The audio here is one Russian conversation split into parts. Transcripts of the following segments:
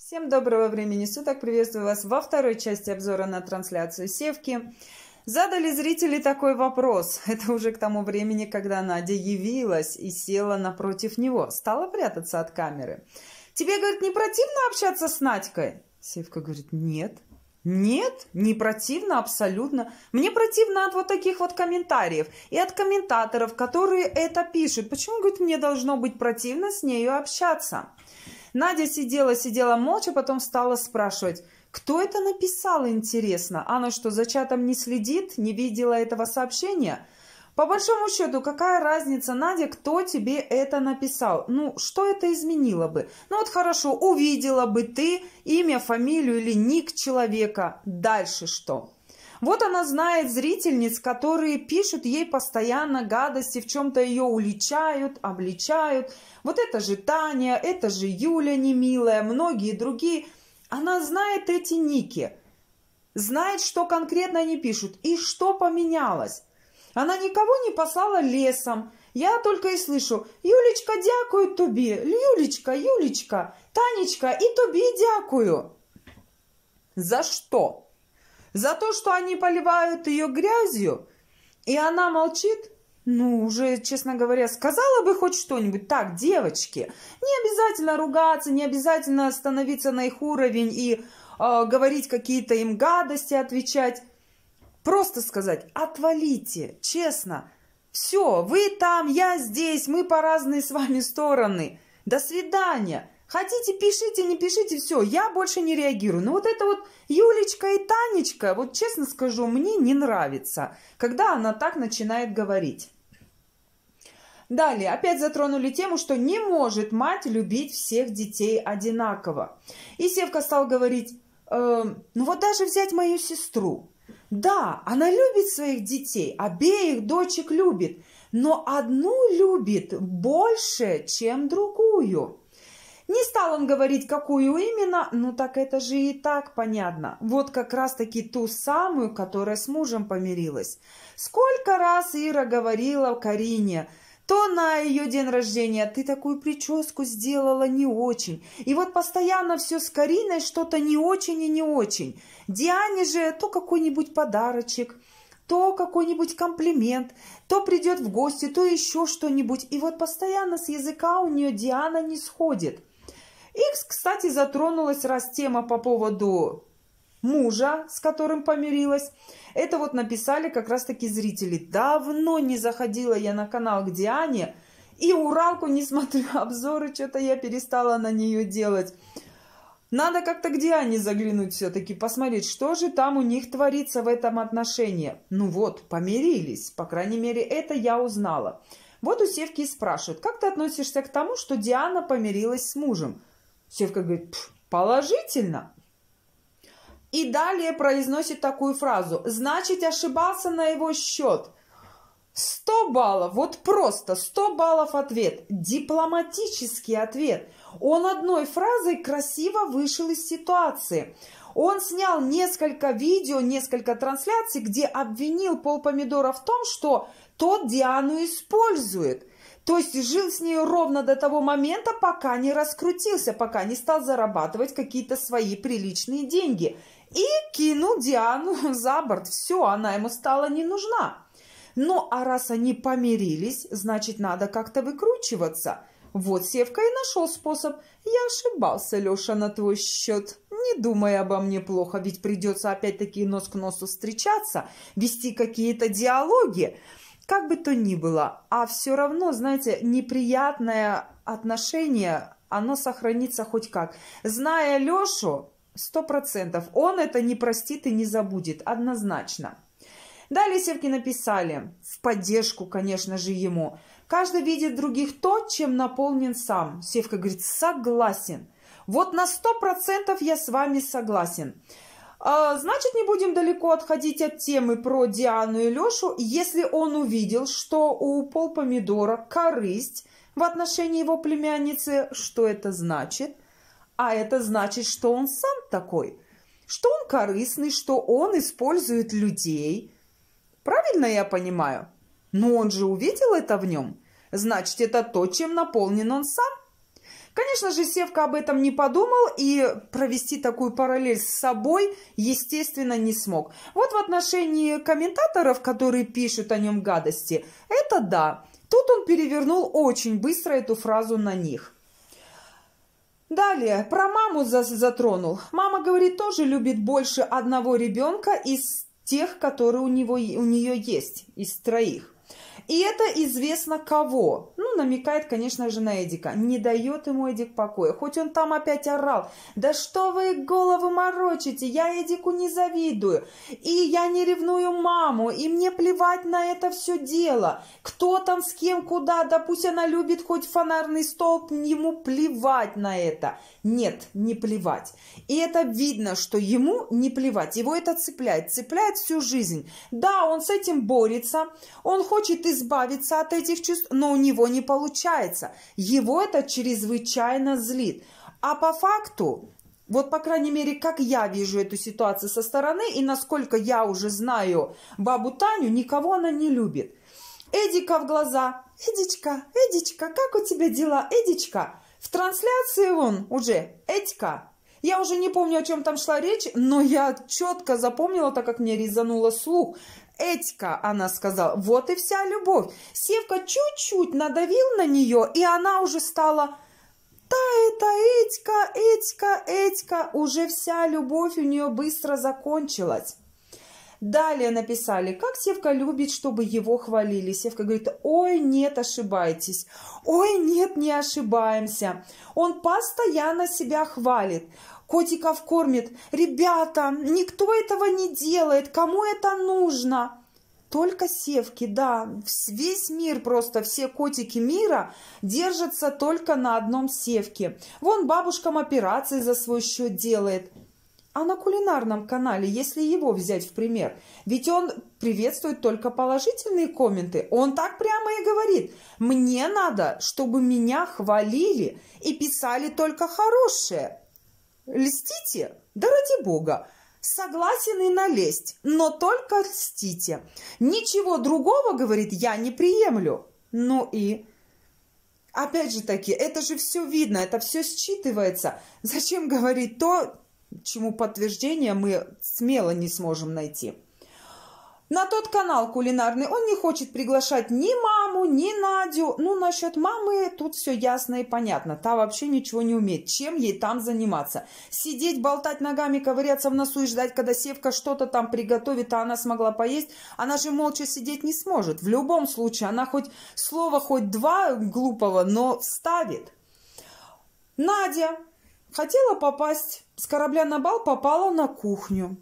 Всем доброго времени суток! Приветствую вас во второй части обзора на трансляцию Севки. Задали зрители такой вопрос. Это уже к тому времени, когда Надя явилась и села напротив него. Стала прятаться от камеры. Тебе, говорит, не противно общаться с Надькой? Севка говорит, нет. Нет, не противно абсолютно. Мне противно от вот таких вот комментариев и от комментаторов, которые это пишут. Почему, говорит, мне должно быть противно с нею общаться? Надя сидела молча, потом стала спрашивать, кто это написал, интересно? Она что, за чатом не следит, не видела этого сообщения? По большому счету, какая разница, Надя, кто тебе это написал? Ну, что это изменило бы? Ну вот хорошо, увидела бы ты имя, фамилию или ник человека. Дальше что? Вот она знает зрительниц, которые пишут ей постоянно гадости, в чем-то ее уличают, обличают. Вот это же Таня, это же Юля немилая, многие другие. Она знает эти ники, знает, что конкретно они пишут и что поменялось. Она никого не послала лесом. Я только и слышу: Юлечка, дякую тобі, Юлечка, Танечка, и тобі дякую. За что? За то, что они поливают ее грязью, и она молчит? Ну, уже, честно говоря, сказала бы хоть что-нибудь. Так, девочки, не обязательно ругаться, не обязательно становиться на их уровень и говорить какие-то им гадости, отвечать. Просто сказать, отвалите, честно. Все, вы там, я здесь, мы по разные с вами стороны. До свидания. Хотите, пишите, не пишите, все, я больше не реагирую. Но вот это вот Юлечка и Танечка, вот честно скажу, мне не нравится, когда она так начинает говорить. Далее, опять затронули тему, что не может мать любить всех детей одинаково. И Севка стал говорить, ну вот даже взять мою сестру. Да, она любит своих детей, обеих дочек любит, но одну любит больше, чем другую. Не стал он говорить, какую именно, ну так это же и так понятно. Вот как раз-таки ту самую, которая с мужем помирилась. Сколько раз Ира говорила Карине, то на ее день рождения: ты такую прическу сделала не очень. И вот постоянно все с Кариной что-то не очень и не очень. Диане же то какой-нибудь подарочек, то какой-нибудь комплимент, то придет в гости, то еще что-нибудь. И вот постоянно с языка у нее Диана не сходит. И, кстати, затронулась раз тема по поводу мужа, с которым помирилась. Это вот написали как раз-таки зрители. Давно не заходила я на канал к Диане, и Уралку не смотрю обзоры, что-то я перестала на нее делать. Надо как-то к Диане заглянуть все-таки, посмотреть, что же там у них творится в этом отношении. Ну вот, помирились, по крайней мере, это я узнала. Вот у Севки и спрашивают, как ты относишься к тому, что Диана помирилась с мужем? Севка говорит, положительно. И далее произносит такую фразу: значит, ошибался на его счет. 100 баллов, вот просто 100 баллов ответ. Дипломатический ответ. Он одной фразой красиво вышел из ситуации. Он снял несколько видео, несколько трансляций, где обвинил Полпомидора в том, что тот Диану использует. То есть жил с ней ровно до того момента, пока не раскрутился, пока не стал зарабатывать какие-то свои приличные деньги. И кинул Диану за борт. Все, она ему стала не нужна. Ну, а раз они помирились, значит, надо как-то выкручиваться. Вот Севка и нашел способ. Я ошибался, Леша, на твой счет. Не думай обо мне плохо, ведь придется опять-таки нос к носу встречаться, вести какие-то диалоги. Как бы то ни было, а все равно, знаете, неприятное отношение, оно сохранится хоть как. Зная Лешу, 100%, он это не простит и не забудет, однозначно. Далее Севки написали, в поддержку, конечно же, ему: каждый видит других то, чем наполнен сам. Севка говорит, согласен. Вот на 100% я с вами согласен. Значит, не будем далеко отходить от темы про Диану и Лешу. Если он увидел, что у Полпомидора корысть в отношении его племянницы, что это значит? А это значит, что он сам такой, что он корыстный, что он использует людей. Правильно я понимаю? Но он же увидел это в нем. Значит, это то, чем наполнен он сам. Конечно же, Севка об этом не подумал и провести такую параллель с собой, естественно, не смог. Вот в отношении комментаторов, которые пишут о нем гадости, это да. Тут он перевернул очень быстро эту фразу на них. Далее, про маму затронул. Мама, говорит, тоже любит больше одного ребенка из тех, которые у нее есть, из троих. И это известно кого. Ну, намекает, конечно же, на Эдика. Не дает ему Эдик покоя. Хоть он там опять орал. Да что вы голову морочите? Я Эдику не завидую. И я не ревную маму. И мне плевать на это все дело. Кто там с кем, куда. Да пусть она любит хоть фонарный столб. Ему плевать на это. Нет, не плевать. И это видно, что ему не плевать. Его это цепляет. Цепляет всю жизнь. Да, он с этим борется. Он хочет избавиться от этих чувств, но у него не получается. Его это чрезвычайно злит. А по факту, вот по крайней мере, как я вижу эту ситуацию со стороны, и насколько я уже знаю бабу Таню, никого она не любит. Эдика в глаза. Эдичка, Эдичка, как у тебя дела, Эдичка? В трансляции он уже, Эдика. Я уже не помню, о чем там шла речь, но я четко запомнила, так как мне резануло слух. Этика, она сказала, вот и вся любовь. Севка чуть-чуть надавил на нее, и она уже стала, да, это Этика, Этика, Этика. Уже вся любовь у нее быстро закончилась. Далее написали, как Севка любит, чтобы его хвалили. Севка говорит, ой, нет, ошибаетесь. Ой, нет, не ошибаемся. Он постоянно себя хвалит. Котиков кормит. Ребята, никто этого не делает. Кому это нужно? Только Севки, да. Весь мир, просто все котики мира держатся только на одном Севке. Вон бабушкам операции за свой счет делает. А на кулинарном канале, если его взять в пример, ведь он приветствует только положительные комменты. Он так прямо и говорит, мне надо, чтобы меня хвалили и писали только хорошее. Льстите? Да ради бога. Согласен и налезть, но только льстите. Ничего другого, говорит, я не приемлю. Ну и... Опять же таки, это же все видно, это все считывается. Зачем говорить то, чему подтверждение мы смело не сможем найти? На тот канал кулинарный он не хочет приглашать ни маму, ни Надю. Ну, насчет мамы тут все ясно и понятно. Та вообще ничего не умеет. Чем ей там заниматься? Сидеть, болтать ногами, ковыряться в носу и ждать, когда Севка что-то там приготовит, а она смогла поесть. Она же молча сидеть не сможет. В любом случае, она хоть слово, хоть два глупого, но вставит. Надя хотела попасть с корабля на бал, попала на кухню.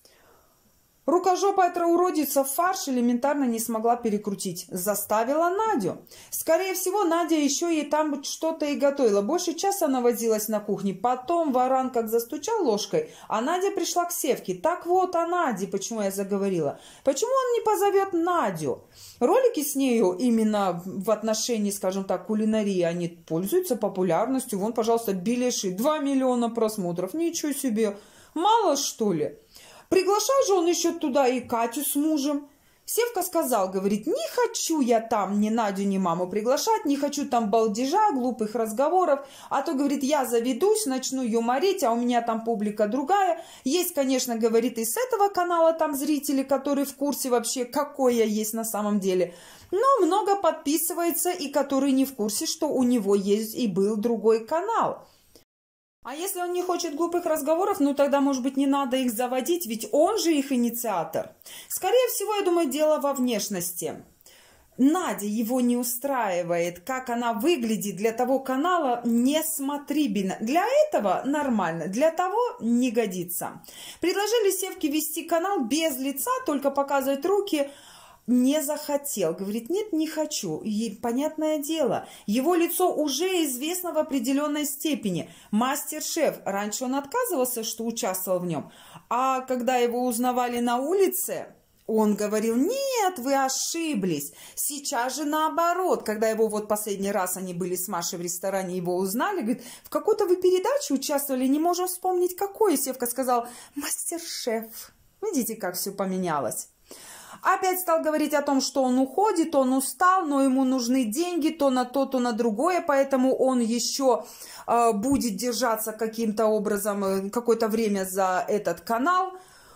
Рукожопая уродица в фарш элементарно не смогла перекрутить. Заставила Надю. Скорее всего, Надя еще и там что-то и готовила. Больше часа она возилась на кухне. Потом варан как застучал ложкой, а Надя пришла к Севке. Так вот о Наде, почему я заговорила. Почему он не позовет Надю? Ролики с нею именно в отношении, скажем так, кулинарии, они пользуются популярностью. Вон, пожалуйста, Беляши, 2 миллиона просмотров. Ничего себе. Мало, что ли? Приглашал же он еще туда и Катю с мужем. Севка сказал, говорит, не хочу я там ни Надю, ни маму приглашать, не хочу там балдежа, глупых разговоров, а то, говорит, я заведусь, начну юморить, а у меня там публика другая. Есть, конечно, говорит, и с этого канала там зрители, которые в курсе вообще, какой я есть на самом деле. Но много подписывается и которые не в курсе, что у него есть и был другой канал. А если он не хочет глупых разговоров, ну тогда, может быть, не надо их заводить, ведь он же их инициатор. Скорее всего, я думаю, дело во внешности. Надя его не устраивает, как она выглядит для того канала несмотрибельно. Для этого нормально, для того не годится. Предложили Севке вести канал без лица, только показывать руки. Не захотел. Говорит, нет, не хочу. И понятное дело, его лицо уже известно в определенной степени. Мастер-шеф. Раньше он отказывался, что участвовал в нем. А когда его узнавали на улице, он говорил, нет, вы ошиблись. Сейчас же наоборот. Когда его вот последний раз они были с Машей в ресторане, его узнали, говорит, в какой-то вы передаче участвовали, не можем вспомнить какой. Севка сказал, мастер-шеф. Видите, как все поменялось. Опять стал говорить о том, что он уходит, он устал, но ему нужны деньги то на то, то на другое, поэтому он еще будет держаться каким-то образом какое-то время за этот канал.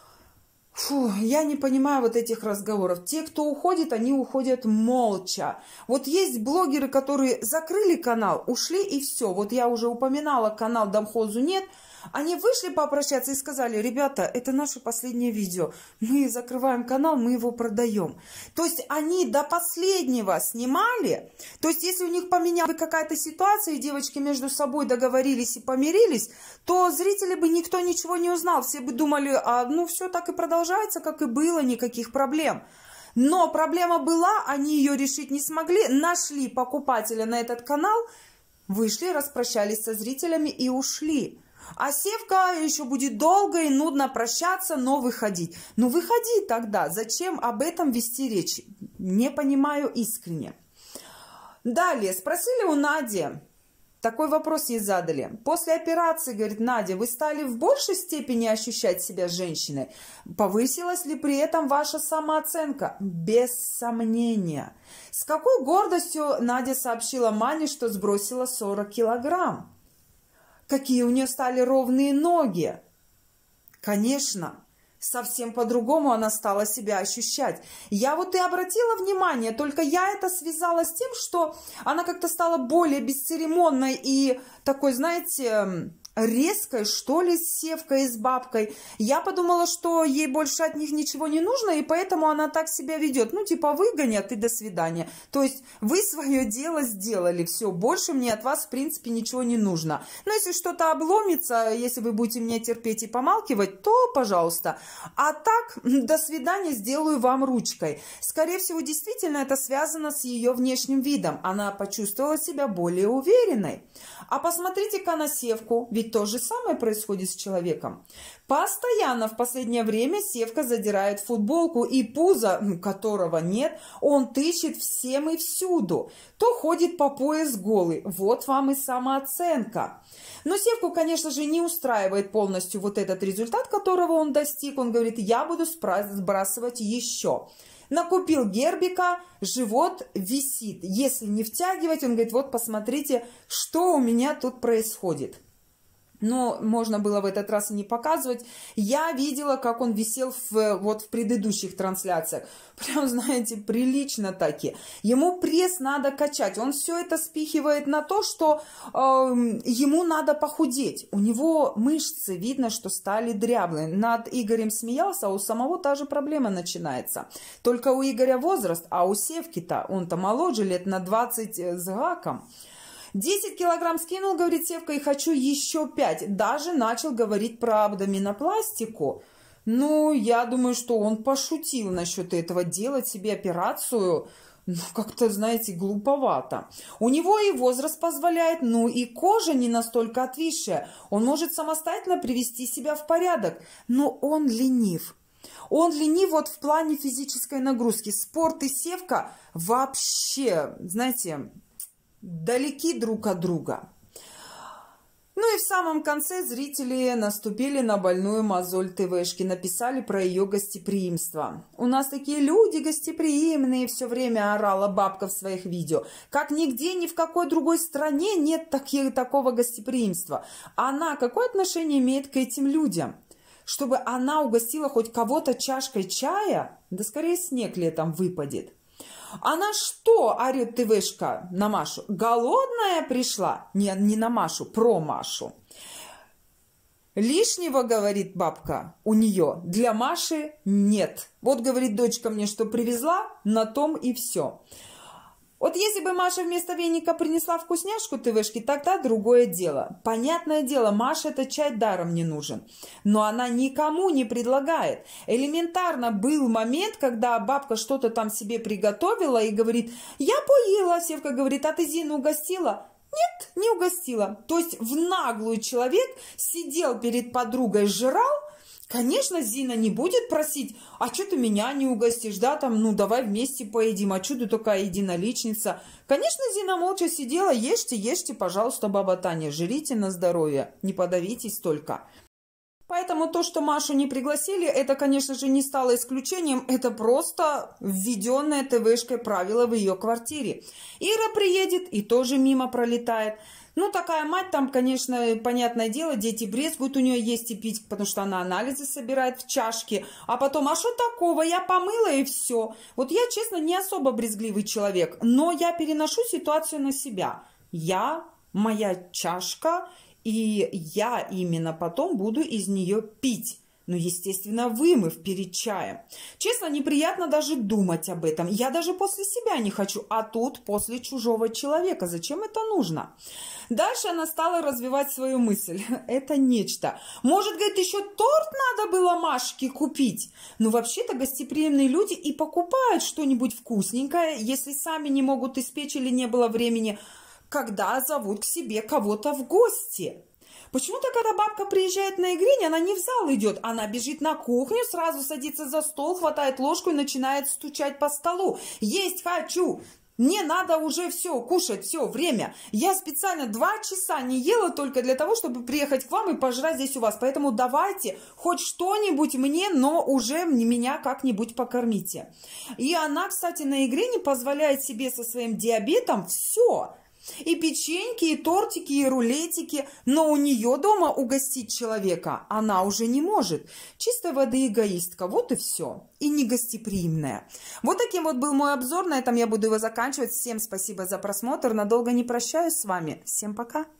Фу, я не понимаю вот этих разговоров. Те, кто уходит, они уходят молча. Вот есть блогеры, которые закрыли канал, ушли и все. Вот я уже упоминала канал «Домхозу нет». Они вышли попрощаться и сказали: ребята, это наше последнее видео. Мы закрываем канал, мы его продаем. То есть они до последнего снимали. То есть если у них поменялась какая-то ситуация, и девочки между собой договорились и помирились, то зрители бы никто ничего не узнал. Все бы думали, ну все так и продолжается, как и было, никаких проблем. Но проблема была, они ее решить не смогли, нашли покупателя на этот канал, вышли, распрощались со зрителями и ушли. А Севка еще будет долго и нудно прощаться, но выходить. Ну выходи тогда, зачем об этом вести речь? Не понимаю искренне. Далее, спросили у Нади, такой вопрос ей задали. После операции, говорит, Надя, вы стали в большей степени ощущать себя женщиной? Повысилась ли при этом ваша самооценка? Без сомнения. С какой гордостью Надя сообщила Мане, что сбросила 40 килограмм? Какие у нее стали ровные ноги. Конечно, совсем по-другому она стала себя ощущать. Я вот и обратила внимание, только я это связала с тем, что она как-то стала более бесцеремонной и такой, знаете, резкой, что ли, с Севкой и с бабкой. Я подумала, что ей больше от них ничего не нужно, и поэтому она так себя ведет. Ну, типа, выгонят и до свидания. То есть вы свое дело сделали, все, больше мне от вас, в принципе, ничего не нужно. Но если что-то обломится, если вы будете меня терпеть и помалкивать, то, пожалуйста. А так, до свидания, сделаю вам ручкой. Скорее всего, действительно, это связано с ее внешним видом. Она почувствовала себя более уверенной. А посмотрите-ка на Севку, ведь то же самое происходит с человеком. Постоянно в последнее время Севка задирает футболку, и пузо, которого нет, он тычет всем и всюду. То ходит по пояс голый. Вот вам и самооценка. Но Севку, конечно же, не устраивает полностью вот этот результат, которого он достиг. Он говорит, я буду сбрасывать еще. Накупил гербика, живот висит. Если не втягивать, он говорит, вот посмотрите, что у меня тут происходит. Но можно было в этот раз и не показывать. Я видела, как он висел в предыдущих трансляциях. Прям, знаете, прилично таки. Ему пресс надо качать. Он все это спихивает на то, что ему надо похудеть. У него мышцы, видно, что стали дряблые. Над Игорем смеялся, а у самого та же проблема начинается. Только у Игоря возраст, а у Севки-то, он-то моложе, лет на 20 с гаком. 10 килограмм скинул, говорит Севка, и хочу еще 5. Даже начал говорить про абдоминопластику. Ну, я думаю, что он пошутил насчет этого. Делать себе операцию, ну, как-то, знаете, глуповато. У него и возраст позволяет, ну, и кожа не настолько отвисшая. Он может самостоятельно привести себя в порядок. Но он ленив. Он ленив вот в плане физической нагрузки. Спорт и Севка вообще, знаете, далеки друг от друга. Ну и в самом конце зрители наступили на больную мозоль ТВшки, написали про ее гостеприимство. У нас такие люди гостеприимные, все время орала бабка в своих видео. Как нигде, ни в какой другой стране нет такого гостеприимства. Она какое отношение имеет к этим людям? Чтобы она угостила хоть кого-то чашкой чая? Да скорее снег летом выпадет. Она что, орет ТВшка на Машу? Голодная пришла? Не на Машу, про Машу. Лишнего, говорит бабка, у нее для Маши нет. Вот, говорит дочка мне, что привезла, на том и все. Вот если бы Маша вместо веника принесла вкусняшку ТВшки, тогда другое дело. Понятное дело, Маше этот чай даром не нужен. Но она никому не предлагает. Элементарно был момент, когда бабка что-то там себе приготовила и говорит, я поела. Севка говорит, а ты Зину угостила? Нет, не угостила. То есть в наглую человек сидел перед подругой, жрал. Конечно, Зина не будет просить, а что ты меня не угостишь, да, там, ну, давай вместе поедим, а что ты такая единоличница? Конечно, Зина молча сидела, ешьте, ешьте, пожалуйста, баба Таня, жрите на здоровье, не подавитесь только. Поэтому то, что Машу не пригласили, это, конечно же, не стало исключением. Это просто введенное ТВшкой правило в ее квартире. Ира приедет и тоже мимо пролетает. Ну, такая мать там, конечно, понятное дело, дети брезгуют, у нее есть и пить, потому что она анализы собирает в чашке. А потом, а что такого, я помыла и все. Вот я, честно, не особо брезгливый человек, но я переношу ситуацию на себя. Моя чашка, и я именно потом буду из нее пить. Ну, естественно, вымыв перед чаем. Честно, неприятно даже думать об этом. Я даже после себя не хочу, а тут после чужого человека. Зачем это нужно? Дальше она стала развивать свою мысль. Это нечто. Может, говорит, еще торт надо было Машке купить? Ну, вообще-то гостеприимные люди и покупают что-нибудь вкусненькое, если сами не могут испечь или не было времени, когда зовут к себе кого-то в гости. Почему-то, когда бабка приезжает на игрине, она не в зал идет, она бежит на кухню, сразу садится за стол, хватает ложку и начинает стучать по столу. Есть хочу! Мне надо уже все, кушать, все, время. Я специально 2 часа не ела только для того, чтобы приехать к вам и пожрать здесь у вас. Поэтому давайте хоть что-нибудь мне, но уже меня как-нибудь покормите. И она, кстати, на игрине позволяет себе со своим диабетом все. И печеньки, и тортики, и рулетики. Но у нее дома угостить человека она уже не может. Чистой воды эгоистка. Вот и все. И негостеприимная. Вот таким вот был мой обзор. На этом я буду его заканчивать. Всем спасибо за просмотр. Надолго не прощаюсь с вами. Всем пока.